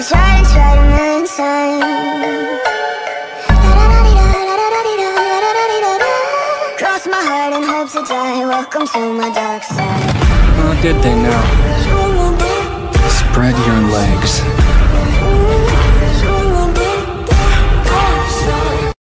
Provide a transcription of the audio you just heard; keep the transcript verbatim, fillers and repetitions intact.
I've tried and tried a million times. Cross my heart and hope to die. Welcome to my dark side. Oh, did they now? Spread your legs.